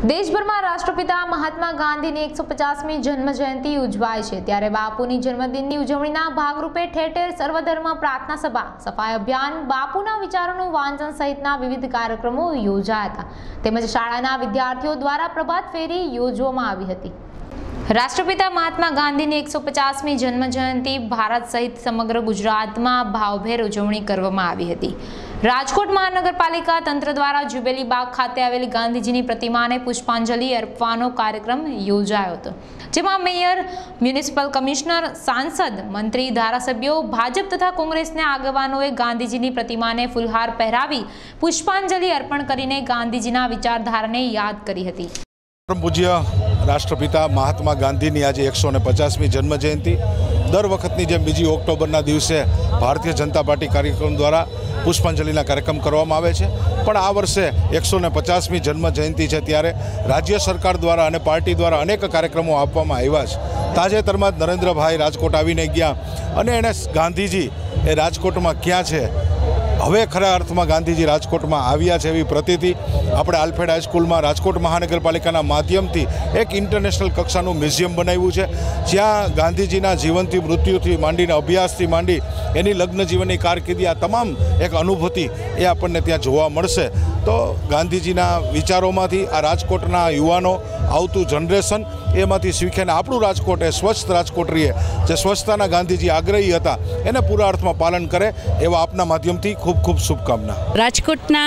देशभर में राष्ट्रपिता महात्मा गांधी ने 150મી जन्म जयंती उजवाय छे त्यारे बापूनी जन्मदिननी उजवણીના भागरूपे ठेर ठेर सर्वधर्म प्रार्थना सभा सफाई अभियान बापूना विचारोનું वांचन सहितना विविध कार्यक्रमों योजाया था તેમજ શાળાના વિદ્યાર્થીઓ દ્વારા પ્રભાત ફેરી યોજવામાં આવી હતી। राष्ट्रपिता महात्मा गांधी ने 150મી जन्म जयंती भारत सहित समग्र गुजरात में भावभेर उजवणी करवामां आवी हती। राजकोट महानगरपालिका तंत्र द्वारा जुबेली बाग खाते आवेली गांधीजी की प्रतिमा ने पुष्पांजलि अर्पવાનો कार्यक्रम योजायो हतो, जेमां मेयर, म्युनिसिपल कमिश्नर, सांसद, मंत्री, धारासभ्यों, भाजप तथा कांग्रेसना आगेवानोए गांधीजी की प्रतिमा ने फूलहार पहेरावी पुष्पांजलि अर्पण करीने गांधीजीना विचारधाराने याद करी हती। परम पूज्य राष्ट्रपिता महात्मा गांधी की आज 150મી जन्म जयंती दर वखतनी जेम 2 ऑक्टोबरना दिवसे भारतीय जनता पार्टी कार्यक्रम द्वारा पुष्पांजलिना कार्यक्रम करवामां आवे छे। पण आ वर्षे 150મી जन्म जयंती है त्यारे राज्य सरकार द्वारा अने पार्टी द्वारा अनेक कार्यक्रमों आपवामां आव्या छे। ताजेतरमां ज नरेन्द्रभाई राजकोट आवीने गया अने एने गांधीजी ए राजकोटमां क्यां छे, हवे खरा अर्थमां गांधीजी राजकोट में आव्या छे एवी प्रतीति आपणे आल्फ्रेड हाईस्कूल में राजकोट महानगरपालिकाना माध्यमथी एक इंटरनेशनल कक्षानुं म्यूजियम बनाव्युं छे, ज्यां गांधीजीना जीवनथी मृत्युथी मांडीने अभ्यासथी मांडी एनी लग्न जीवननी कारकिर्दी आ तमाम एक अनुभूति ए आपणने त्यां जोवा मळशे। तो गांधीजीना विचारोमांथी आ राजकोटना युवानो आवतुं जनरेशन एमांथी शीखे ने आपणुं राजकोट ए स्वच्छ राजकोट रहे, जे स्वच्छताना गांधीजी आग्रही हता एने पूरा अर्थमां पालन करे एवा आपना माध्यमथी खूब खूब शुभकामना। राजकोटना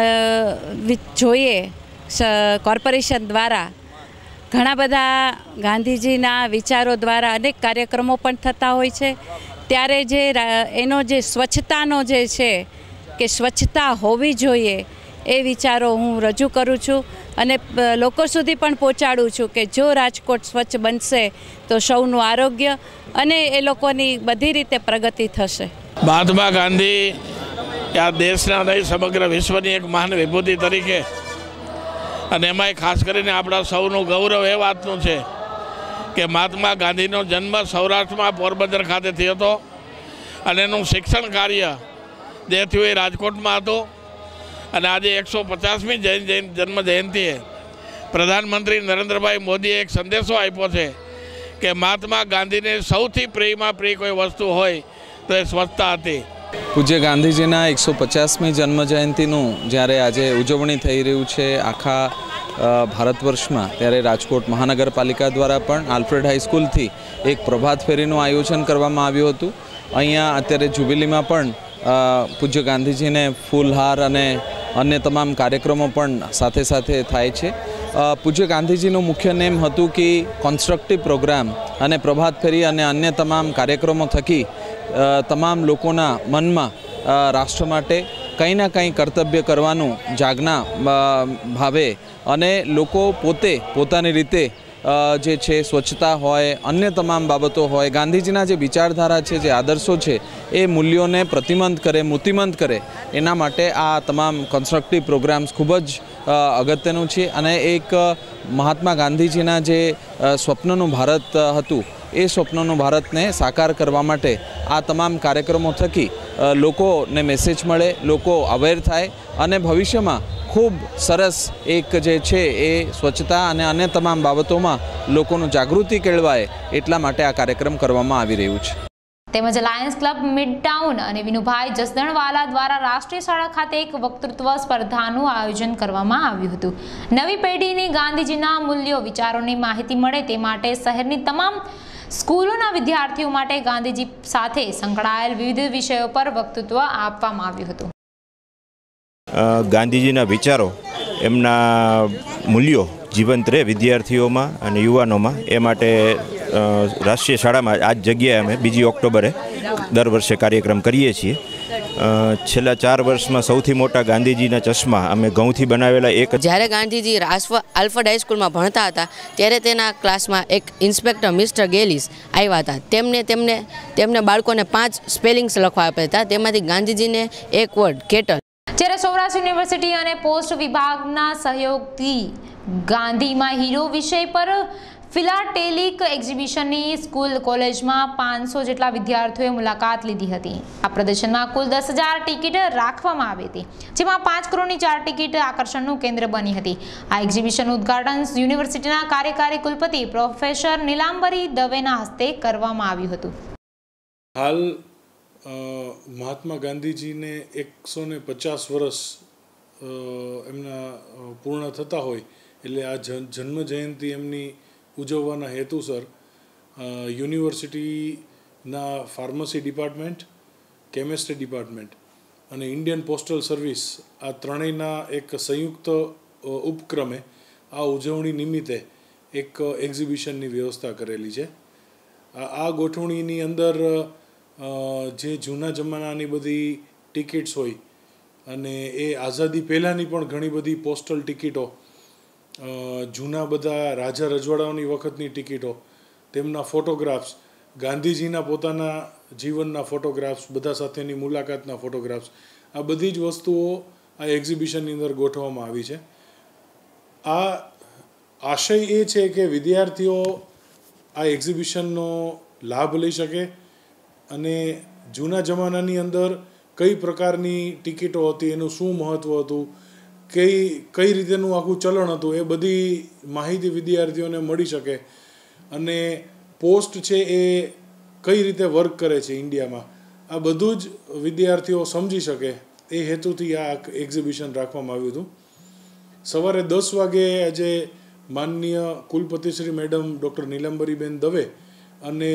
जोईए कॉर्पोरेशन द्वारा घणा बधा गांधीजीना विचारों द्वारा अनेक कार्यक्रमों पण थता होय छे, त्यारे जे एनो जे स्वच्छतानो जे छे के स्वच्छता होवी जोईए ए विचारो हूँ रजू करूँ छूँ अने लोको सुधी पण पहोंचाडुं छूं के जो राजकोट स्वच्छ बनशे तो सौनुं आरोग्य अने ए लोकोनी बधी रीते प्रगति थशे। महात्मा गांधी या देशना नहीं समग्र विश्वनी एक महान विभूति तरीके अने एमांय खास करीने आपणा सौनुं गौरव ए वातनुं छे के महात्मा गांधीनो जन्म सौराष्ट्रमां पोरबंदर खाते थयो हतो अने एनुं शिक्षण कार्य जे थयुं ए राजकोटमां हतुं। અને આજે 150મી जन्म जयंती है प्रधानमंत्री नरेन्द्रभाई मोदीए एक संदेशो आप्यो छे कि महात्मा गांधी ने सौथी प्रियमां प्रिय कोई वस्तु होय तो स्वच्छता हती। पूज्य गांधीजीना 150મી जन्म जयंतीનું જ્યારે આજે ઉજવણી થઈ રહ્યું છે આખા ભારતવર્ષમાં, ત્યારે રાજકોટ મહાનગરપાલિકા દ્વારા પણ આલ્ફ્રેડ હાઈસ્કૂલથી એક પ્રભાત ફેરીનું આયોજન કરવામાં આવ્યું હતું। અહીંયા અત્યારે જુબિલીમાં પણ પૂજ્ય ગાંધીજીને ફૂલહાર અને अन्य तमाम कार्यक्रमों पण साथे साथे थाय छे। पूज्य गांधीजीનું मुख्य नेम हतुं कि कॉन्स्ट्रक्टिव प्रोग्राम अने प्रभात फेरी अने अन्य तमाम कार्यक्रमों थकी तमाम लोकोना मनमा राष्ट्र माटे कंई ना कंई कर्तव्य करवानुं जागना भावे अने लोको पोते पोतानी रीते जे छे स्वच्छता होय अन्य तमाम बाबतों होय गांधीजीना जे विचारधारा छे जे आदर्शो छे ए मूल्यों ने प्रतिमंत करे मूर्तिमंत करे एना माटे आ तमाम कन्स्ट्रक्टिव प्रोग्राम्स खूब ज अगत्यनुं छे। अने एक महात्मा गांधीजीना जे स्वप्ननुं भारत हतुं ए स्वप्ननुं भारत ने साकार करवा माटे आ तमाम कार्यक्रमों थकी लोकोने मेसेज मळे, लोको अवेर थाय अने भविष्यमां खूब सरस एक जे छे ए स्वच्छता अने अन्य तमाम बाबतों में लोकोनुं जागृति केळवाय एटला माटे आ कार्यक्रम करवामां आवी रह्यो छे। તેમજ લાયન્સ ક્લબ મિડટાઉન અને વિનુભાઈ જસદણવાલા દ્વારા રાષ્ટ્રીય શાળા ખાતે એક વક્તૃત્વ સ્પર્ધાનું આયોજન કરવામાં આવ્યું હતું। નવી પેઢીની ગાંધીજીના મૂલ્યો વિચારોની માહિતી મળે તે માટે શહેરની તમામ સ્કૂલોના વિદ્યાર્થીઓ માટે ગાંધીજી સાથે સંકળાયેલ વિવિધ વિષયો પર વક્તૃત્વ આપવામાં આવ્યું હતું। ગાંધીજીના વિચારો એમના મૂલ્યો જીવંત રહે વિદ્યાર્થીઓમાં અને યુવાનોમાં એ માટે રાષ્ટ્રીય શાળામાં આજ જગ્યાએ અમે 2 ઓક્ટોબરે દર વર્ષે કાર્યક્રમ કરીએ છીએ। છેલ્લા 4 વર્ષમાં સૌથી મોટા ગાંધીજીના ચશ્મા અમે ઘઉંથી બનાવેલા એક જ્યારે ગાંધીજી આલ્ફ્રેડ હાઈસ્કૂલમાં ભણતા હતા ત્યારે તેના ક્લાસમાં એક ઇન્સ્પેક્ટર મિસ્ટર ગેલિસ આવ્યા હતા। તેમને બાળકોને 5 સ્પેલિંગ્સ લખવા આપ્યા હતા, તેમાંથી ગાંધીજીને એક વર્ડ કેટલ। જ્યારે સૌરાષ્ટ્ર યુનિવર્સિટી અને પોસ્ટ વિભાગના સહયોગથી ગાંધીમાં હીરો વિષય પર ફિલાટેલિક એક્ઝિબિશનની સ્કૂલ કોલેજમાં 500 જેટલા વિદ્યાર્થીઓએ મુલાકાત લીધી હતી. આ પ્રદર્શનમાં કુલ 10,000 ટિકિટ રાખવામાં આવી હતી, જેમાં 5 કરોડની 4 ટિકિટ આકર્ષણનું કેન્દ્ર બની હતી. આ એક્ઝિબિશનનું ઉદ્ઘાટન યુનિવર્સિટીના કાર્યકારી કુલપતિ પ્રોફેસર નીલાંબરી દવેના હસ્તે કરવામાં આવ્યું હતું. હાલ મહાત્મા ગાંધીજીને 150 વર્ષ એમના પૂર્ણ થતા હોય એટલે આ જન્મ જયંતિ એમની ઉજવવાના હેતુસર યુનિવર્સિટીના ફાર્મસી ડિપાર્ટમેન્ટ, કેમેસ્ટ્રી ડિપાર્ટમેન્ટ અને ઇન્ડિયન પોસ્ટલ સર્વિસ આ ત્રણેયના એક સંયુક્ત ઉપક્રમે આ ઉજવણી નિમિત્તે એક એક્ઝિબિશનની વ્યવસ્થા કરેલી છે. આ ગોઠવણીની અંદર જે જૂના જમાનાની બધી ટિકિટ્સ હોય અને એ આઝાદી પહેલાંની પણ ઘણી બધી પોસ્ટલ ટિકિટો, જૂના બધા રાજા રજવાડાઓની વખતની ટિકિટો, તેમના ફોટોગ્રાફ્સ, ગાંધીજીના પોતાના જીવનના ફોટોગ્રાફ્સ, બધા સાથેની મુલાકાતના ફોટોગ્રાફ્સ, આ બધી જ વસ્તુઓ આ એક્ઝિબિશનની અંદર ગોઠવવામાં આવી છે. આ આશય એ છે કે વિદ્યાર્થીઓ આ એક્ઝિબિશનનો લાભ લઈ શકે અને જૂના જમાનાની અંદર કઈ પ્રકારની ટિકિટો હતી, એનું શું મહત્ત્વ હતું, કઈ રીતેનું આખું ચલણ હતું, એ બધી માહિતી વિદ્યાર્થીઓને મળી શકે અને પોસ્ટ છે એ કઈ રીતે વર્ક કરે છે ઇન્ડિયામાં, આ બધું જ વિદ્યાર્થીઓ સમજી શકે એ હેતુથી આ એક્ઝિબિશન રાખવામાં આવ્યું હતું. સવારે 10 વાગે આજે માનનીય કુલપતિશ્રી મેડમ ડૉક્ટર નીલાંબરીબેન દવે અને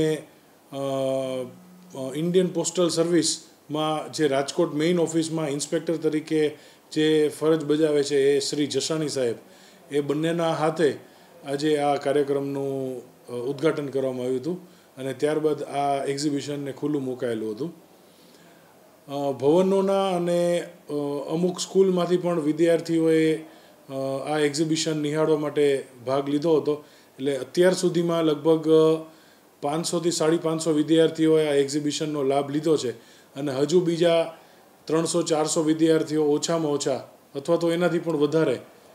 ઇન્ડિયન પોસ્ટલ સર્વિસમાં જે રાજકોટ મેઇન ઓફિસમાં ઇન્સ્પેક્ટર તરીકે જે ફરજ બજાવે છે એ શ્રી જસાણી સાહેબ, એ બંનેના હાથે આજે આ કાર્યક્રમનું ઉદ્ઘાટન કરવામાં આવ્યું હતું અને ત્યારબાદ આ એક્ઝિબિશનને ખુલ્લું મુકાયેલું હતું. ભવનોના અને અમુક સ્કૂલમાંથી પણ વિદ્યાર્થીઓએ આ એક્ઝિબિશન નિહાળવા માટે ભાગ લીધો હતો. એટલે અત્યાર સુધીમાં લગભગ 500 થી 550 વિદ્યાર્થીઓએ આ એક્ઝિબિશનનો લાભ લીધો છે અને હજુ બીજા 300-400 વિદ્યાર્થીઓ ઓછામાં ઓછા અથવા તો એનાથી પણ વધારે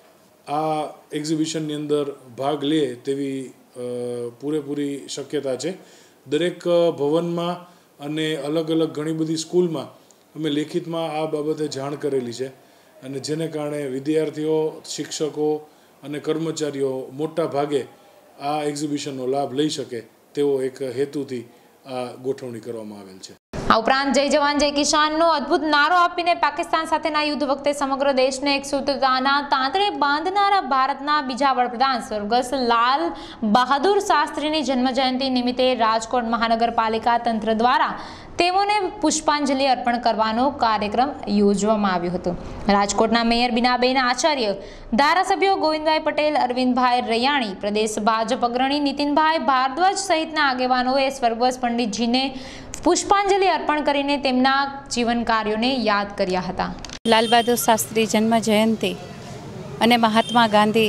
આ એક્ઝિબિશનની અંદર ભાગ લે તેવી પૂરેપૂરી શક્યતા છે. દરેક ભવનમાં અને અલગ અલગ ઘણી બધી સ્કૂલમાં અમે લેખિતમાં આ બાબતે જાણ કરેલી છે અને જેને કારણે વિદ્યાર્થીઓ, શિક્ષકો અને કર્મચારીઓ મોટા ભાગે આ એક્ઝિબિશનનો લાભ લઈ શકે તેવો એક હેતુથી આ ગોઠવણી કરવામાં આવેલ છે. આ ઉપરાંત જય જવાન જય કિસાનનો અદ્ભુત નારો આપીને પાકિસ્તાન સાથેના યુદ્ધ વખતે સમગ્ર દેશને એક સૂત્રતાના તાંતણે બાંધનારા ભારતના બીજા વડાપ્રધાન સ્વર્ગસ્થ લાલ બહાદુર શાસ્ત્રીની જન્મજયંતિ નિમિત્તે રાજકોટ મહાનગરપાલિકા તંત્ર દ્વારા તેઓને પુષ્પાંજલિ અર્પણ કરવાનો કાર્યક્રમ યોજવામાં આવ્યો હતો. રાજકોટના મેયર બીનાબેન આચાર્ય, ધારાસભ્યો ગોવિંદભાઈ પટેલ, અરવિંદભાઈ રૈયાણી, પ્રદેશ ભાજપ અગ્રણી નીતિનભાઈ ભારદ્વાજ સહિતના આગેવાનોએ સ્વર્ગસ્થ પંડિતજીને પુષ્પાંજલિ અર્પણ કરીને તેમના જીવન કાર્યોને યાદ કર્યા હતા. લાલ બહાદુર શાસ્ત્રી જન્મ જયંતિ અને મહાત્મા ગાંધી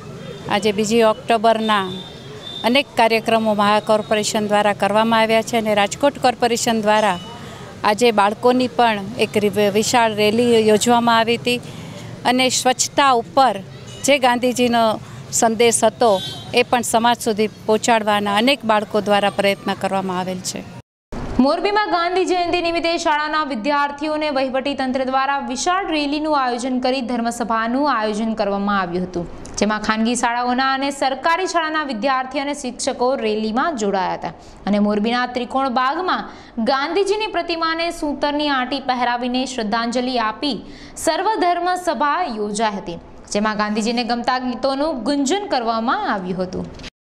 આજે 2 ઓક્ટોબરના અનેક કાર્યક્રમો મહા કોર્પોરેશન દ્વારા કરવામાં આવ્યા છે અને રાજકોટ કોર્પોરેશન દ્વારા આજે બાળકોની પણ એક વિશાળ રેલી યોજવામાં આવી હતી અને સ્વચ્છતા ઉપર જે ગાંધીજીનો સંદેશ હતો એ પણ સમાજ સુધી પહોંચાડવાના અનેક બાળકો દ્વારા પ્રયત્ન કરવામાં આવેલ છે. મોરબીમાં ગાંધી જયંતિ નિમિત્તે શાળાના વિદ્યાર્થીઓને વહીવટી તંત્ર દ્વારા વિશાળ રેલીનું આયોજન કરી ધર્મસભાનું આયોજન કરવામાં આવ્યું હતું, જેમાં ખાનગી શાળાઓના અને સરકારી શાળાના વિદ્યાર્થીઓ અને શિક્ષકો રેલીમાં જોડાયા હતા અને મોરબીના ત્રિકોણ બાગમાં ગાંધીજીની પ્રતિમાને સૂતરની આંટી પહેરાવીને શ્રદ્ધાંજલિ આપી સર્વધર્મ સભા યોજાઈ હતી, જેમાં ગાંધીજીને ગમતા ગીતોનું ગુંજન કરવામાં આવ્યું હતું.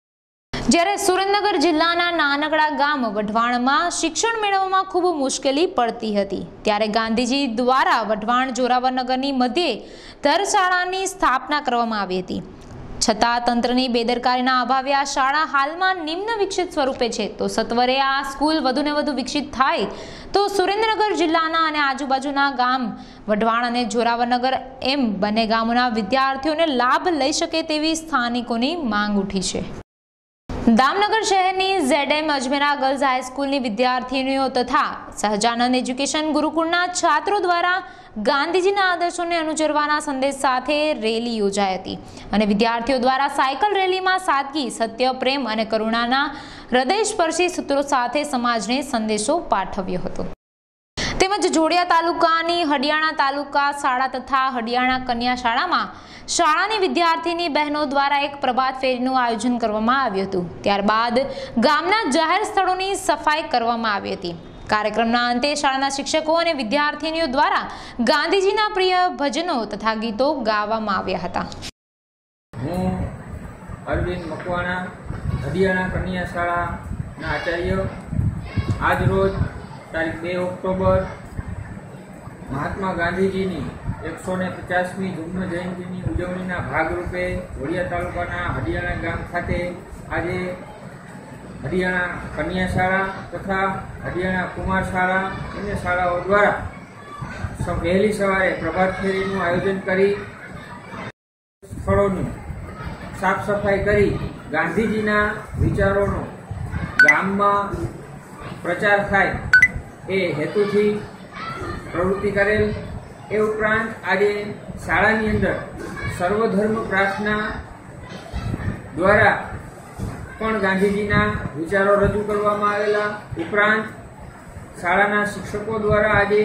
જ્યારે સુરેન્દ્રનગર જિલ્લાના નાનકડા ગામ વઢવાણમાં શિક્ષણ મેળવવામાં ખૂબ મુશ્કેલી પડતી હતી, ત્યારે ગાંધીજી દ્વારા વઢવાણ જોરાવરનગરની મધ્યે ધરશાળાની સ્થાપના કરવામાં આવી હતી. છતાં તંત્રની બેદરકારીના અભાવે આ શાળા હાલમાં નિમ્ન વિકસિત સ્વરૂપે છે. તો સત્વરે આ સ્કૂલ વધુને વધુ વિકસિત થાય તો સુરેન્દ્રનગર જિલ્લાના અને આજુબાજુના ગામ વઢવાણ અને જોરાવરનગર એમ બંને ગામોના વિદ્યાર્થીઓને લાભ લઈ શકે તેવી સ્થાનિકોની માંગ ઉઠી છે. દામનગર શહેરની ZM અજમેરા ગર્લ્સ હાઈસ્કૂલની વિદ્યાર્થીનીઓ તથા સહજાનંદ એજ્યુકેશન ગુરુકુળના છાત્રો દ્વારા ગાંધીજીના આદર્શોને અનુસરવાના સંદેશ સાથે રેલી યોજાઈ હતી અને વિદ્યાર્થીઓ દ્વારા સાયકલ રેલીમાં સાદગી, સત્ય, પ્રેમ અને કરુણાના હૃદયસ્પર્શી સૂત્રો સાથે સમાજને સંદેશો પાઠવ્યો હતો. તેમજ જોડિયા તાલુકાની હડિયાણા તાલુકા શાળા તથા હડિયાણા કન્યા શાળામાં શાળાની વિદ્યાર્થીની બહેનો દ્વારા એક પ્રભાત ફેરીનું આયોજન કરવામાં આવ્યું હતું. ત્યારબાદ ગામના જાહેર સ્થળોની સફાઈ કરવામાં આવી હતી. કાર્યક્રમના અંતે શાળાના શિક્ષકો અને વિદ્યાર્થીનીઓ દ્વારા ગાંધીજીના પ્રિય ભજનો તથા ગીતો ગાવામાં આવ્યા હતા. હું અરવિંદ મકવાણા, હડિયાણા કન્યા શાળાના આચાર્ય, આજ રોજ તારીખ 2 ઓક્ટોબર મહાત્મા ગાંધીજીની 150મી જન્મ જયંતિની ઉજવણીના ભાગરૂપે જોડિયા તાલુકાના હડિયાણા ગામ ખાતે આજે હડિયાણા કન્યા શાળા તથા હડિયાણા કુમાર શાળા અન્ય શાળાઓ દ્વારા વહેલી સવારે પ્રભાત ફેરીનું આયોજન કરી સ્થળોની સાફ સફાઈ કરી ગાંધીજીના વિચારોનો ગામમાં પ્રચાર થાય એ હેતુથી પ્રવૃત્તિ કરેલ. એ ઉપરાંત આજે શાળાની અંદર સર્વધર્મ પ્રાર્થના દ્વારા પણ ગાંધીજીના વિચારો રજૂ કરવામાં આવેલા. ઉપરાંત શાળાના શિક્ષકો દ્વારા આજે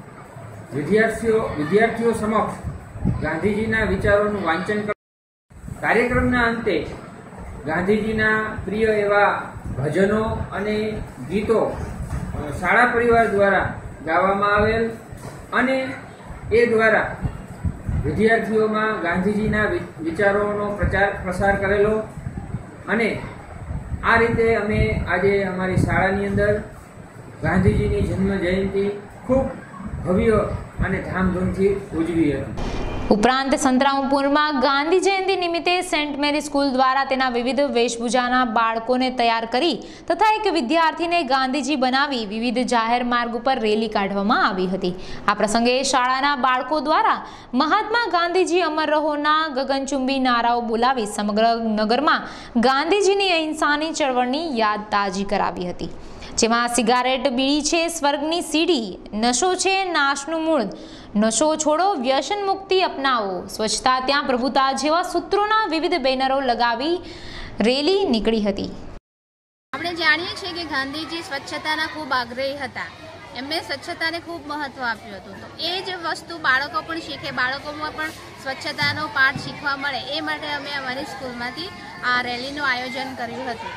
વિદ્યાર્થીઓ સમક્ષ ગાંધીજીના વિચારોનું વાંચન કર્યું. કાર્યક્રમના અંતે ગાંધીજીના પ્રિય એવા ભજનો અને ગીતો શાળા પરિવાર દ્વારા ગાવામાં આવેલ અને એ દ્વારા વિદ્યાર્થીઓમાં ગાંધીજીના વિચારોનો પ્રસાર કરેલો. અને આ રીતે અમે આજે અમારી શાળાની અંદર ગાંધીજીની જન્મ જયંતિ ખૂબ ભવ્ય અને ધામધૂમથી ઉજવી હતી. ઉપરાંત સંતરામપુરમાં ગાંધી જયંતિ નિમિત્તે સેન્ટ મેરી સ્કૂલ દ્વારા તેના વિવિધ વેશભૂષાના બાળકોને તૈયાર કરી તથા એક વિદ્યાર્થીને ગાંધીજી બનાવી વિવિધ જાહેર માર્ગ ઉપર રેલી કાઢવામાં આવી હતી. આ પ્રસંગે શાળાના બાળકો દ્વારા મહાત્મા ગાંધીજી અમર રહોના ગગનચુંબી નારાઓ બોલાવી સમગ્ર નગરમાં ગાંધીજીની અહિંસાની ચળવળની યાદ તાજી કરાવી હતી. જેમાં સિગારેટ બીડી છે સ્વર્ગની સીડી, નશો છે નાશનું મૂળ, નશો છોડો વ્યસન મુક્તિ અપનાવો, સ્વચ્છતા ત્યાં પ્રભુતા જેવા સૂત્રોના વિવિધ બેનરો લગાવી રેલી નીકળી હતી. આપણે જાણીએ છીએ કે ગાંધીજી સ્વચ્છતાના ખૂબ આગ્રહી હતા. એમને સ્વચ્છતાને ખૂબ મહત્વ આપ્યું હતું. તો એ જ વસ્તુ બાળકો પણ શીખે, બાળકોમાં પણ સ્વચ્છતાનો પાઠ શીખવા મળે એ માટે અમે અમારી સ્કૂલમાંથી આ રેલીનું આયોજન કર્યું હતું.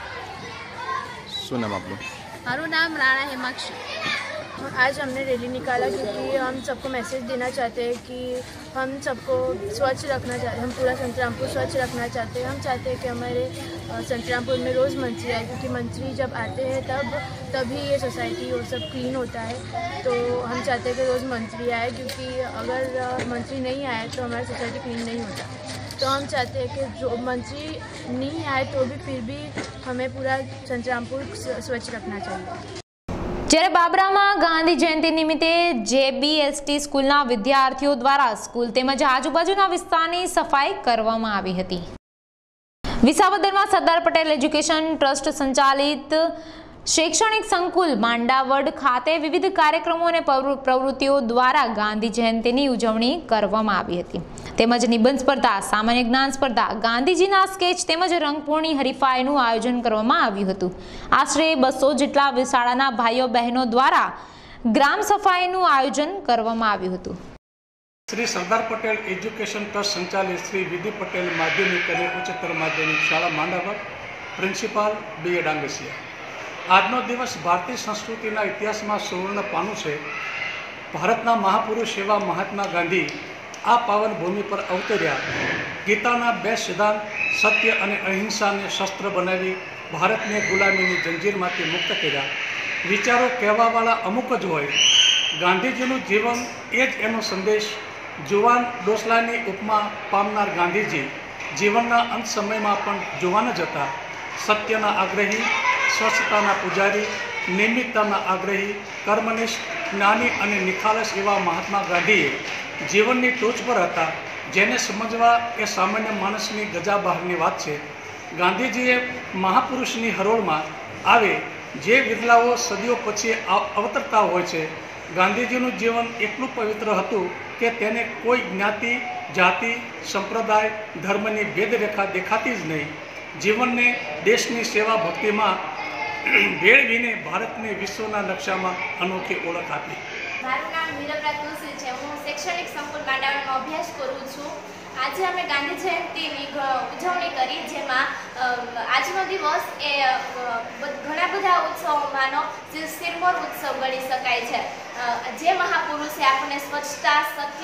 શું નામ આપનું? મારું नाम राणा हेमाक्षी. आज हमने रैली निकाला क्योंकि हम सबको मैसेज देना चाहते हैं कि हम सबको स्वच्छ रखना चाहते हैं. हम पूरा संतरामपुर स्वच्छ रखना चाहते हैं. हम चाहते हैं कि हमारे संतरामपुर में रोज़ मंत्री आए, क्योंकि मंत्री जब आते हैं तभी ये सोसाइटी और सब क्लीन होता है. तो हम चाहते हैं कि रोज़ मंत्री आए, क्योंकि अगर मंत्री नहीं आए तो हमारी सोसाइटी क्लीन नहीं होता. तो हम चाहते हैं कि जो मंत्री नहीं आए तो भी फिर भी हमें पूरा संतरामपुर स्वच्छ रखना चाहिए. જ્યારે બાબરામાં ગાંધી જયંતિ નિમિત્તે JBST સ્કૂલના વિદ્યાર્થીઓ દ્વારા સ્કૂલ તેમજ આજુબાજુના વિસ્તારની સફાઈ કરવામાં આવી હતી. વિસાવદરમાં સરદાર પટેલ એજ્યુકેશન ટ્રસ્ટ સંચાલિત શૈક્ષણિક સંકુલ માંડાવડ ખાતે વિવિધ કાર્યક્રમો અને પ્રવૃત્તિઓ દ્વારા ગાંધી જયંતિની ઉજવણી કરવામાં આવી હતી. તેમજ નિબંધ સ્પર્ધા, સામાન્ય જ્ઞાન સ્પર્ધા, ગાંધીજીના સ્કેચ તેમજ રંગપૂર્ણી હરીફાઈનું આયોજન કરવામાં આવ્યું હતું. આશરે 200 જેટલા શાળાના ભાઈઓ બહેનો દ્વારા ગ્રામ સફાઈનું આયોજન કરવામાં આવ્યું હતું. શ્રી સરદાર પટેલ એજ્યુકેશન ટ્રસ્ટ સંચાલિત શ્રી વિધિ પટેલ માધ્યમિક અને ઉચ્ચતર માધ્યમિક શાળા માંડાવડ, પ્રિન્સિપાલ B.A. ડાંગસિયા. આજનો દિવસ ભારતીય સંસ્કૃતિના ઇતિહાસમાં સુવર્ણ પાનું છે. ભારતના મહાપુરુષ એવા મહાત્મા ગાંધી આ પાવન ભૂમિ પર અવતર્યા. ગીતાના 2 સિદ્ધાંત સત્ય અને અહિંસાને શસ્ત્ર બનાવી ભારતને ગુલામીની જંજીરમાંથી મુક્ત કર્યા. વિચારો કહેવાવાળા અમુક જ હોય. ગાંધીજીનું જીવન એ જ એનો સંદેશ. જુવાન ડોસલાની ઉપમા પામનાર ગાંધીજી જીવનના અંત સમયમાં પણ જુવાન જ હતા. સત્યના આગ્રહી, સ્વચ્છતાના પૂજારી, નિયમિતતાના આગ્રહી, કર્મનિષ્ઠ, જ્ઞાની અને નિખાલસ એવા મહાત્મા ગાંધીએ જીવનની ટોચ પર હતા. જેને સમજવા એ સામાન્ય માણસની ગજા બહારની વાત છે. ગાંધીજીએ મહાપુરુષની હરોળમાં આવે જે વિરલાઓ સદીઓ પછી અવતરતા હોય છે. ગાંધીજીનું જીવન એટલું પવિત્ર હતું કે તેને કોઈ જ્ઞાતિ, જાતિ, સંપ્રદાય, ધર્મની ભેદરેખા દેખાતી જ નહીં. જીવનને દેશની સેવા ભક્તિમાં ભેળવીને ભારતને વિશ્વના નકશામાં અનોખી ઓળખ આપી. મારું નામ મીરાબા તુલસી છે. હું શૈક્ષણિક સંકુલ માંડવમાં અભ્યાસ કરું છું. આજે અમે ગાંધી જયંતિની ઉજવણી કરી, જેમાં આજનો દિવસ એ ઘણા બધા ઉત્સવોમાંનો શિરમોર ઉત્સવ ગણી શકાય છે. જે મહાપુરુષે આપણને સ્વચ્છતા,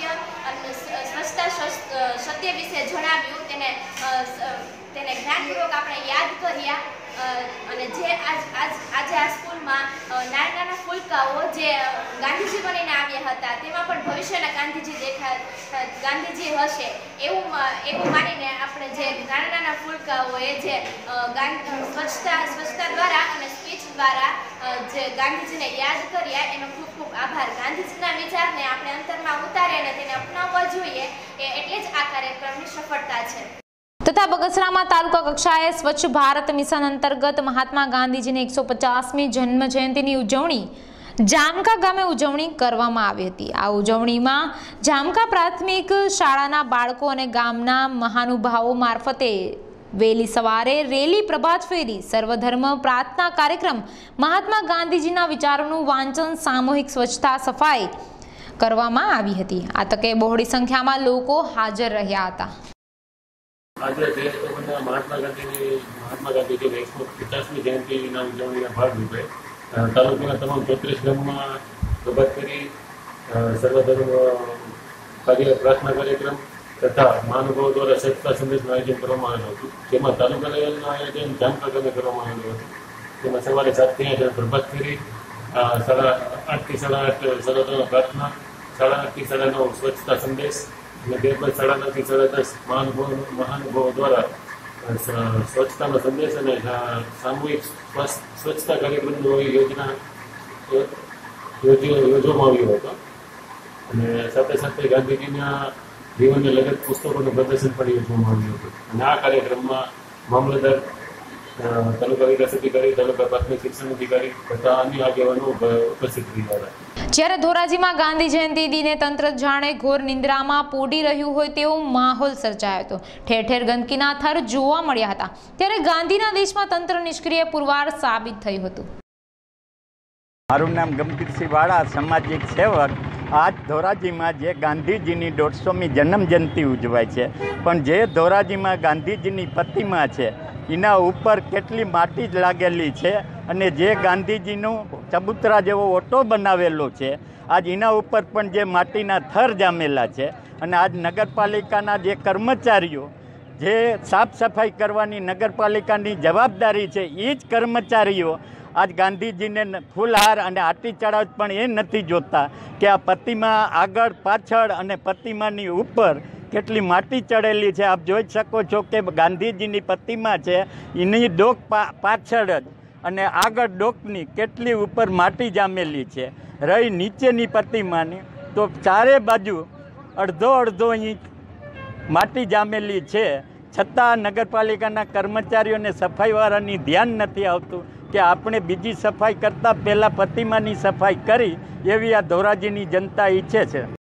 સત્ય વિશે જણાવ્યું, તેને જ્ઞાનપૂર્વક આપણે યાદ કર્યા. અને જે આજે આ સ્કૂલમાં નાના નાના ફૂલકાઓ જે ગાંધીજી બનીને આવ્યા હતા, તેમાં પણ ભવિષ્યના ગાંધીજી હશે એવું માનીને આપણે જે નાના નાના ફૂલકાઓએ જે સ્વચ્છતા દ્વારા અને સ્પીચ દ્વારા જે ગાંધીજીને યાદ કર્યા, એનો ખૂબ ખૂબ આભાર. ગાંધીજીના વિચારને આપણે અંતરમાં ઉતારી અને તેને અપનાવવા જોઈએ, એટલે જ આ કાર્યક્રમની સફળતા છે. તથા બગસરામાં તાલુકા કક્ષાએ સ્વચ્છ ભારત મિશન અંતર્ગત મહાત્મા ગાંધીજીની 150મી જન્મ જયંતિની ઉજવણી જામકા ગામે ઉજવણી કરવામાં આવી હતી. આ ઉજવણીમાં જામકા પ્રાથમિક શાળાના બાળકો અને ગામના મહાનુભાવો મારફતે વહેલી સવારે રેલી, પ્રભાત ફેરી, સર્વધર્મ પ્રાર્થના કાર્યક્રમ, મહાત્મા ગાંધીજીના વિચારોનું વાંચન, સામૂહિક સ્વચ્છતા સફાઈ કરવામાં આવી હતી. આ તકે બહોળી સંખ્યામાં લોકો હાજર રહ્યા હતા. આજે મહાત્મા ગાંધીજીની 150મી જયંતિના ઉજવણીના ભાગરૂપે તાલુકાના તમામ 34 ગામમાં પ્રભાત ફેરી, સર્વધર્મ પ્રાર્થના કાર્યક્રમ તથા મહાનુભાવો દ્વારા સ્વચ્છતા સંદેશનું આયોજન કરવામાં આવેલું હતું. જેમાં તાલુકા લેવલનું આયોજન જામકા ગામે કરવામાં આવેલું હતું. જેમાં સવારે 7 થી 8 પ્રભાત ફેરી, 8 થી 8:30 સર્વધર્મ પ્રાર્થના, 8:30 થી 9:30 સ્વચ્છતા સંદેશ અને 9:30 થી 10:30 મહાનુભાવો દ્વારા સ્વચ્છતાનો સંદેશ અને સામૂહિક સ્વચ્છતા કાર્યક્રમનું યોજવામાં આવ્યો હતો. અને સાથે સાથે ગાંધીજીના જીવનને લગત પુસ્તકોનું પ્રદર્શન પણ યોજવામાં આવ્યું હતું. અને આ કાર્યક્રમમાં મામલતદાર, તાલુકા વિકાસ અધિકારી, તાલુકા પ્રાથમિક શિક્ષણ અધિકારી તથા અન્ય આગેવાનો ઉપસ્થિત રહ્યા હતા. જ્યારે ધોરાજીમાં ગાંધી જયંતિ દિને તંત્ર જાણે ઘોર નિંદ્રામાં પોડી રહ્યું હોય તેવો માહોલ સર્જાયો હતો. ઠેર ઠેર ગંદકીના થર જોવા મળ્યા હતા. ત્યારે ગાંધીના દેશમાં તંત્ર નિષ્ક્રિય પુરવાર સાબિત થયું હતું. મારું નામ ગંભીરસિંહ વાળા, સામાજિક સેવક. આજ ધોરાજીમાં જે ગાંધીજીની 150મી જન્મજયંતિ ઉજવાય છે, પણ જે ધોરાજીમાં ગાંધીજીની પ્રતિમા છે એના ઉપર કેટલી માટી જ લાગેલી છે અને જે ગાંધીજીનો ચબૂતરા જેવો ઓટો બનાવેલો છે, આજ એના ઉપર પણ જે માટીના થર જામેલા છે. અને આજ નગરપાલિકાના જે કર્મચારીઓ જે સાફ સફાઈ કરવાની નગરપાલિકાની જવાબદારી છે, એ જ કર્મચારીઓ આજ ગાંધીજીને ફૂલહાર અને આરતી ચડાવ પણ એ નથી જોતા કે આ પ્રતિમા આગળ પાછળ અને પ્રતિમાની ઉપર કેટલી માટી ચડેલી છે. આપ જોઈ શકો છો કે ગાંધીજીની પ્રતિમા છે, એની ડોક પાછળ જ અને આગળ ડોકની કેટલી ઉપર માટી જામેલી છે. રહી નીચેની પ્રતિમાની તો ચારે બાજુ અડધો ઇંચ માટી જામેલી છે. છતાં નગરપાલિકાના કર્મચારીઓને સફાઈવાળાની ધ્યાન નથી આવતું કે આપણે બીજી સફાઈ કરતાં પહેલાં પ્રતિમાની સફાઈ કરી એવી આ ધોરાજીની જનતા ઈચ્છે છે.